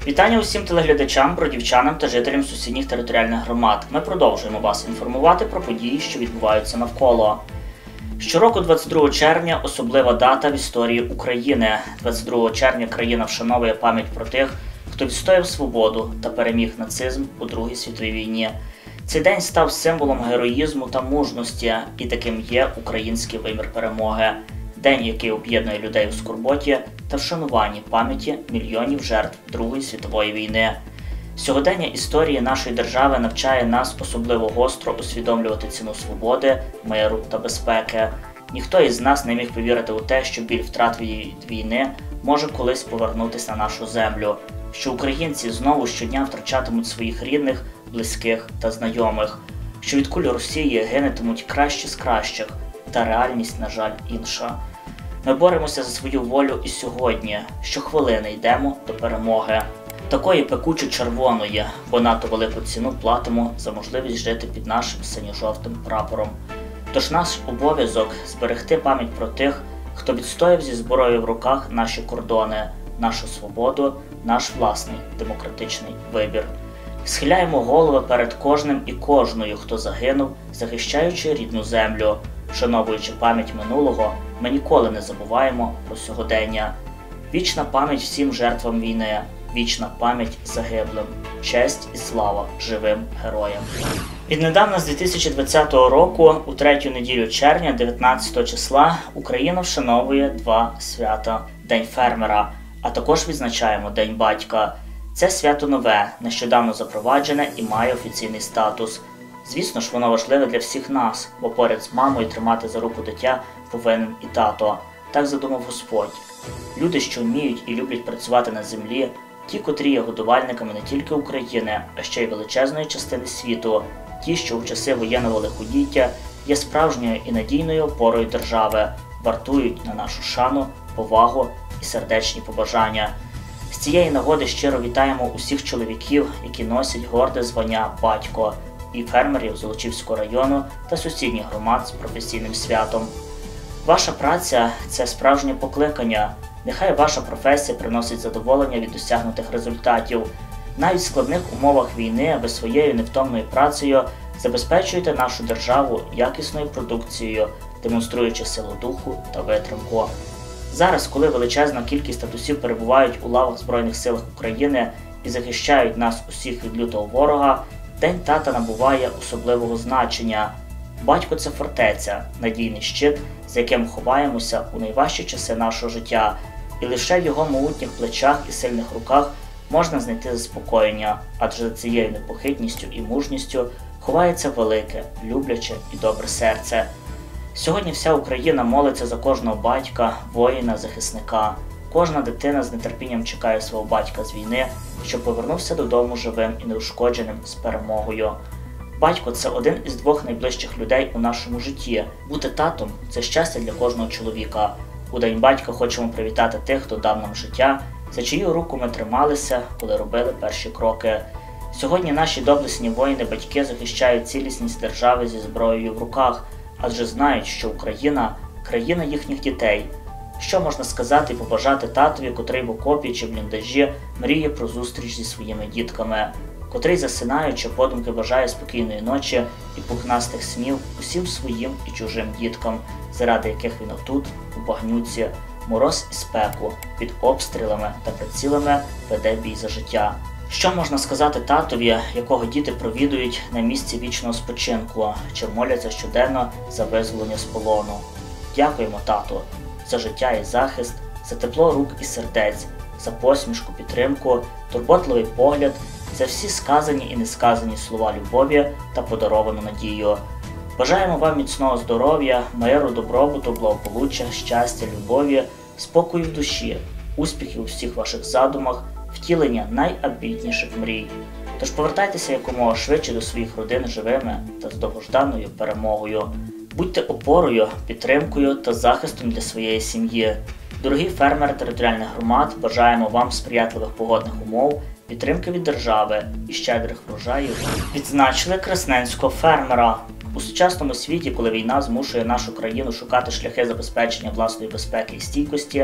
Вітання усім телеглядачам, бродівчанам та жителям сусідніх територіальних громад. Ми продовжуємо вас інформувати про події, що відбуваються навколо. Щороку 22 червня – особлива дата в історії України. 22 червня країна вшановує пам'ять про тих, хто відстояв свободу та переміг нацизм у Другій світовій війні. Цей день став символом героїзму та мужності, і таким є український вимір перемоги. День, який об'єднує людей у скорботі та вшануванні пам'яті мільйонів жертв Другої світової війни. Сьогодення історії нашої держави навчає нас особливо гостро усвідомлювати ціну свободи, миру та безпеки. Ніхто із нас не міг повірити у те, що біль втрат від війни може колись повернутися на нашу землю, що українці знову щодня втрачатимуть своїх рідних, близьких та знайомих, що від куль Росії гинетимуть кращі з кращих, та реальність, на жаль, інша. Ми боремося за свою волю і сьогодні, щохвилини йдемо до перемоги. Такої пекучо червоної, бо надто велику ціну платимо за можливість жити під нашим синьо-жовтим прапором. Тож наш обов'язок – зберегти пам'ять про тих, хто відстояв зі зброєю в руках наші кордони, нашу свободу, наш власний демократичний вибір. Схиляємо голови перед кожним і кожною, хто загинув, захищаючи рідну землю. Вшановуючи пам'ять минулого, ми ніколи не забуваємо про сьогодення. Вічна пам'ять всім жертвам війни, вічна пам'ять загиблим, честь і слава живим героям. Віднедавна з 2020 року, у третю неділю червня, 19 числа, Україна вшановує два свята – День фермера, а також відзначаємо День батька. Це свято нове, нещодавно запроваджене і має офіційний статус. Звісно ж, воно важливе для всіх нас, бо поряд з мамою тримати за руку дитя повинен і тато. Так задумав Господь. Люди, що вміють і люблять працювати на землі, ті, котрі є годувальниками не тільки України, а ще й величезної частини світу, ті, що у часи воєнного лиходіття є справжньою і надійною опорою держави, вартують на нашу шану, повагу і сердечні побажання. З цієї нагоди щиро вітаємо усіх чоловіків, які носять горде звання «батько», і фермерів Золочівського району та сусідніх громад з професійним святом. Ваша праця – це справжнє покликання. Нехай ваша професія приносить задоволення від досягнутих результатів. Навіть в складних умовах війни ви своєю невтомною працею забезпечуєте нашу державу якісною продукцією, демонструючи силу духу та витримку. Зараз, коли величезна кількість татусів перебувають у лавах Збройних сил України і захищають нас усіх від лютого ворога, День тата набуває особливого значення. Батько – це фортеця, надійний щит, за яким ховаємося у найважчі часи нашого життя, і лише в його могутніх плечах і сильних руках можна знайти заспокоєння, адже за цією непохитністю і мужністю ховається велике, любляче і добре серце. Сьогодні вся Україна молиться за кожного батька, воїна, захисника. Кожна дитина з нетерпінням чекає свого батька з війни, щоб повернувся додому живим і неушкодженим з перемогою. Батько – це один із двох найближчих людей у нашому житті. Бути татом – це щастя для кожного чоловіка. У День батька хочемо привітати тих, хто дав нам життя, за чию руку ми трималися, коли робили перші кроки. Сьогодні наші доблесні воїни-батьки захищають цілісність держави зі зброєю в руках, адже знають, що Україна – країна їхніх дітей. Що можна сказати і побажати татові, котрий в окопі чи бліндажі мріє про зустріч зі своїми дітками, котрий, засинаючи, подумки бажає спокійної ночі і пухнастих снів усім своїм і чужим діткам, заради яких він отут, у багнюці, мороз і спеку, під обстрілами та прицілами веде бій за життя. Що можна сказати татові, якого діти провідують на місці вічного спочинку, чи моляться щоденно за визволення з полону? Дякуємо, тату, за життя і захист, за тепло рук і сердець, за посмішку, підтримку, турботливий погляд, за всі сказані і несказані слова любові та подаровану надію. Бажаємо вам міцного здоров'я, миру, добробуту, благополуччя, щастя, любові, спокою в душі, успіхів у всіх ваших задумах, втілення найамбітніших мрій. Тож повертайтеся якомога швидше до своїх родин живими та з довгожданою перемогою. Будьте опорою, підтримкою та захистом для своєї сім'ї. Дорогі фермери територіальних громад, бажаємо вам сприятливих погодних умов, підтримки від держави і щедрих врожаїв. Відзначили красненського фермера. У сучасному світі, коли війна змушує нашу країну шукати шляхи забезпечення власної безпеки і стійкості,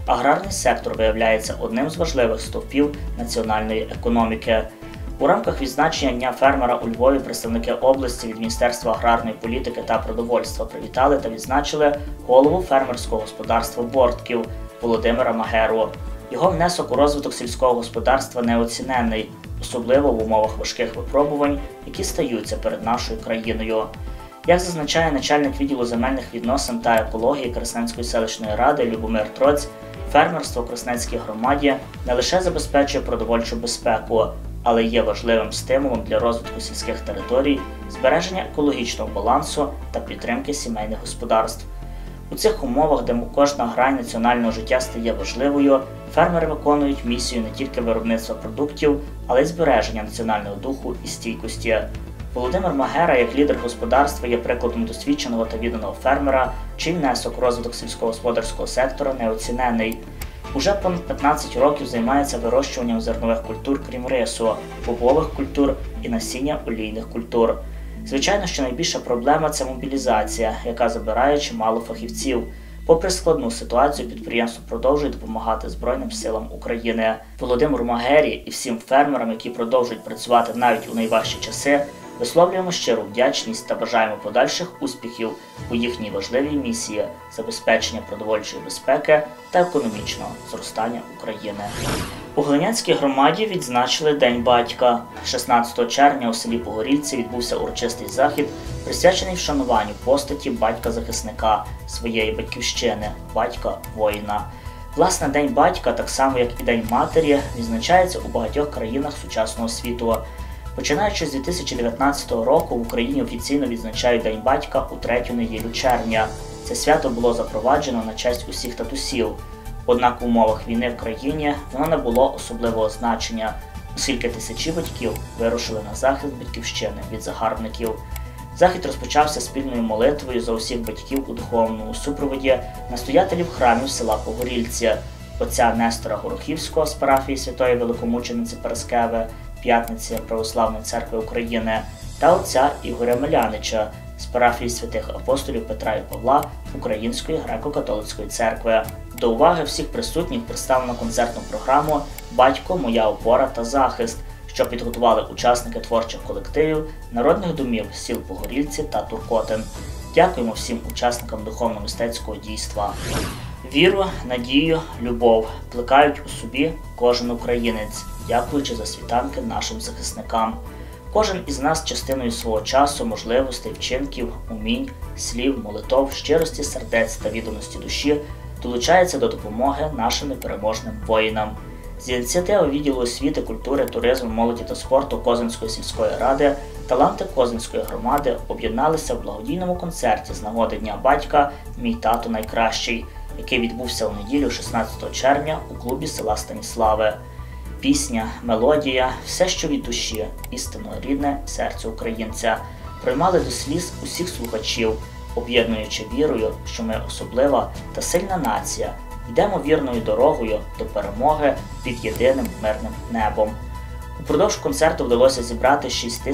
аграрний сектор виявляється одним з важливих стовпів національної економіки. У рамках відзначення Дня фермера у Львові представники області від Міністерства аграрної політики та продовольства привітали та відзначили голову фермерського господарства Бортків Володимира Магеру. Його внесок у розвиток сільського господарства неоцінений, особливо в умовах важких випробувань, які стаються перед нашою країною. Як зазначає начальник відділу земельних відносин та екології Красненської селищної ради Любомир Троць, фермерство в Красненській громаді не лише забезпечує продовольчу безпеку, але є важливим стимулом для розвитку сільських територій, збереження екологічного балансу та підтримки сімейних господарств. У цих умовах, де кожна грань національного життя стає важливою, фермери виконують місію не тільки виробництва продуктів, але й збереження національного духу і стійкості. Володимир Магера, як лідер господарства, є прикладом досвідченого та відданого фермера, чий внесок у розвиток сільськогосподарського сектора неоцінений. Уже понад 15 років займається вирощуванням зернових культур, крім рису, бобових культур і насіння олійних культур. Звичайно, що найбільша проблема – це мобілізація, яка забирає чимало фахівців. Попри складну ситуацію, підприємство продовжує допомагати Збройним силам України. Володимиру Магері і всім фермерам, які продовжують працювати навіть у найважчі часи, висловлюємо щиру вдячність та бажаємо подальших успіхів у їхній важливій місії – забезпечення продовольчої безпеки та економічного зростання України. У Глинянській громаді відзначили День батька. 16 червня у селі Погорільці відбувся урочистий захід, присвячений вшануванню постаті батька-захисника своєї батьківщини, батька-воїна. Власне, День батька, так само як і День матері, відзначається у багатьох країнах сучасного світу. Починаючи з 2019 року в Україні офіційно відзначають День батька у третю неділю червня. Це свято було запроваджено на честь усіх татусів. Однак в умовах війни в країні воно не було особливого значення, оскільки тисячі батьків вирушили на захист батьківщини від загарбників. Захід розпочався спільною молитвою за усіх батьків у духовному супроводі настоятелів храмів села Погорільці, отця Нестора Горохівського з парафії Святої Великомучениці Параскеви, П'ятниці Православної церкви України та отця Ігоря Мелянича з парафії святих апостолів Петра і Павла Української греко-католицької церкви. До уваги всіх присутніх представлено концертну програму «Батько, моя опора та захист», що підготували учасники творчих колективів народних домів сіл Погорільці та Туркотин. Дякуємо всім учасникам духовно-мистецького дійства. Віру, надію, любов плекають у собі кожен українець, дякуючи за світанки нашим захисникам. Кожен із нас частиною свого часу, можливостей, вчинків, умінь, слів, молитов, щирості сердець та відданості душі долучається до допомоги нашим непереможним воїнам. З ініціативи відділу освіти, культури, туризму, молоді та спорту Козинської сільської ради таланти Козинської громади об'єдналися в благодійному концерті з нагоди Дня батька «Мій тато найкращий», який відбувся у неділю 16 червня у клубі села Станіслави. Пісня, мелодія, все, що від душі, істинно рідне серце українця, приймали до сліз усіх слухачів, об'єднуючи вірою, що ми особлива та сильна нація, йдемо вірною дорогою до перемоги під єдиним мирним небом. Упродовж концерту вдалося зібрати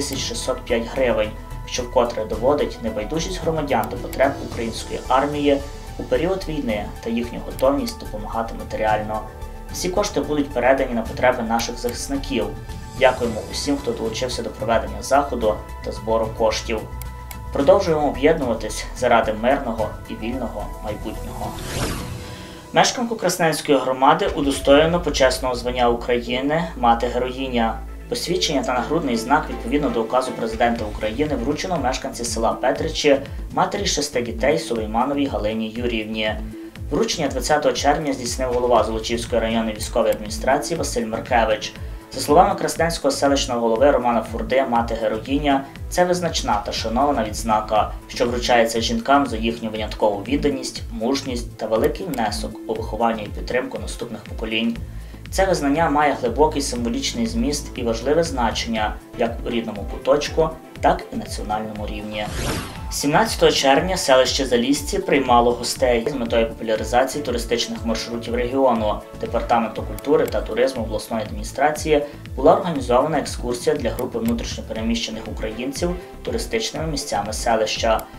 6605 гривень, що вкотре доводить небайдужість громадян до потреб української армії у період війни та їхню готовність допомагати матеріально. Всі кошти будуть передані на потреби наших захисників. Дякуємо усім, хто долучився до проведення заходу та збору коштів. Продовжуємо об'єднуватись заради мирного і вільного майбутнього. Мешканку Красненської громади удостоєно почесного звання України «Мати-героїня». Посвідчення та нагрудний знак відповідно до указу Президента України вручено мешканці села Петричі, матері 6 дітей Сулеймановій Галині Юріївні. Вручення 20 червня здійснив голова Золочівської районної військової адміністрації Василь Маркевич. За словами красненського селищного голови Романа Фурди, «Мати-героїня» – це визначна та шанована відзнака, що вручається жінкам за їхню виняткову відданість, мужність та великий внесок у виховання і підтримку наступних поколінь. Це визнання має глибокий символічний зміст і важливе значення як у рідному куточку, так і національному рівні. 17 червня селище Залісці приймало гостей з метою популяризації туристичних маршрутів регіону. Департаменту культури та туризму обласної адміністрації була організована екскурсія для групи внутрішньо переміщених українців туристичними місцями селища.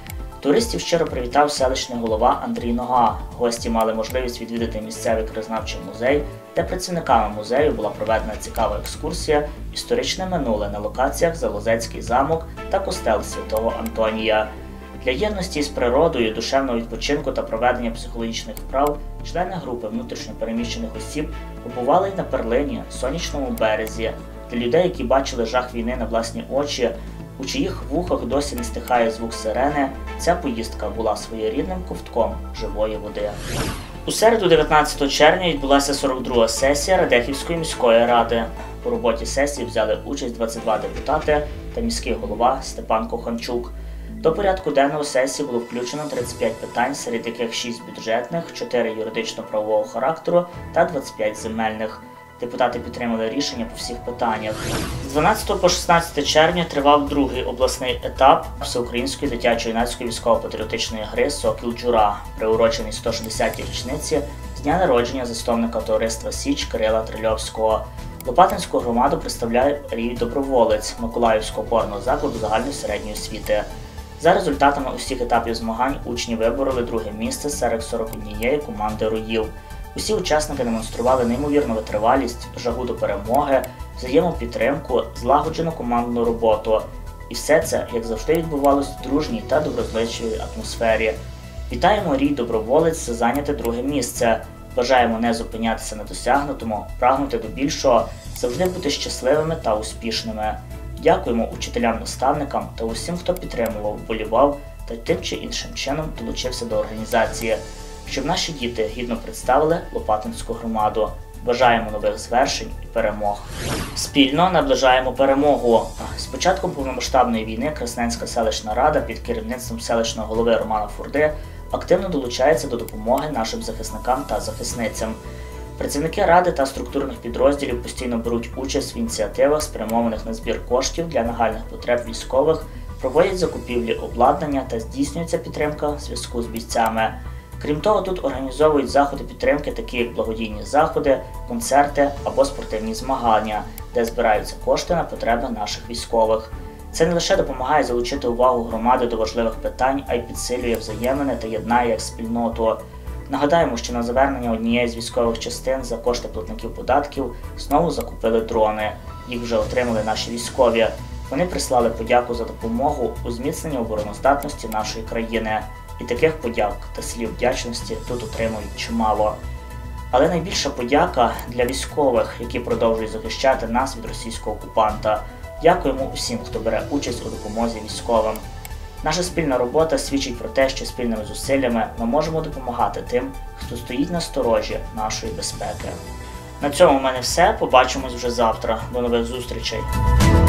Туристів щиро привітав селищний голова Андрій Нога. Гості мали можливість відвідати місцевий краєзнавчий музей, де працівниками музею була проведена цікава екскурсія «Історичне минуле» на локаціях Залозецький замок та костел Святого Антонія. Для єдності з природою, душевного відпочинку та проведення психологічних вправ члени групи внутрішньо переміщених осіб побували й на перлині, сонячному березі. Для людей, які бачили жах війни на власні очі, у чиїх вухах досі не стихає звук сирени, ця поїздка була своєрідним ковтком живої води. У середу 19 червня відбулася 42-га сесія Радехівської міської ради. У роботі сесії взяли участь 22 депутати та міський голова Степан Коханчук. До порядку денного сесії було включено 35 питань, серед яких 6 бюджетних, 4 юридично-правового характеру та 25 земельних. Депутати підтримали рішення по всіх питаннях. З 12 по 16 червня тривав другий обласний етап всеукраїнської дитячо-юнацької військово-патріотичної гри «Сокіл Джура», приурочений 160-й річниці з дня народження засновника товариства «Січ» Кирила Трильовського. Лопатинську громаду представляє Рій Доброволець Миколаївського опорного закладу загальної середньої освіти. За результатами усіх етапів змагань учні вибороли друге місце серед 41 команди роїв. Усі учасники демонстрували неймовірну витривалість, жагу до перемоги, взаємопідтримку, злагоджену командну роботу. І все це, як завжди, відбувалося в дружній та доброзичливій атмосфері. Вітаємо Рій Доброволець за зайняте друге місце. Бажаємо не зупинятися на досягнутому, прагнути до більшого, завжди бути щасливими та успішними. Дякуємо учителям-наставникам та усім, хто підтримував, вболівав та тим чи іншим чином долучився до організації, щоб наші діти гідно представили Лопатинську громаду. Бажаємо нових звершень і перемог. Спільно наближаємо перемогу. З початком повномасштабної війни Красненська селищна рада під керівництвом селищного голови Романа Фурди активно долучається до допомоги нашим захисникам та захисницям. Працівники ради та структурних підрозділів постійно беруть участь в ініціативах, спрямованих на збір коштів для нагальних потреб військових, проводять закупівлі обладнання та здійснюється підтримка в зв'язку з бійцями. Крім того, тут організовують заходи підтримки, такі як благодійні заходи, концерти або спортивні змагання, де збираються кошти на потреби наших військових. Це не лише допомагає залучити увагу громади до важливих питань, а й підсилює взаємини та єднає як спільноту. Нагадаємо, що на завернення однієї з військових частин за кошти платників податків знову закупили дрони. Їх вже отримали наші військові. Вони прислали подяку за допомогу у зміцненні обороноздатності нашої країни. І таких подяк та слів вдячності тут отримують чимало. Але найбільша подяка для військових, які продовжують захищати нас від російського окупанта. Дякуємо усім, хто бере участь у допомозі військовим. Наша спільна робота свідчить про те, що спільними зусиллями ми можемо допомагати тим, хто стоїть на сторожі нашої безпеки. На цьому в мене все. Побачимось вже завтра. До нових зустрічей!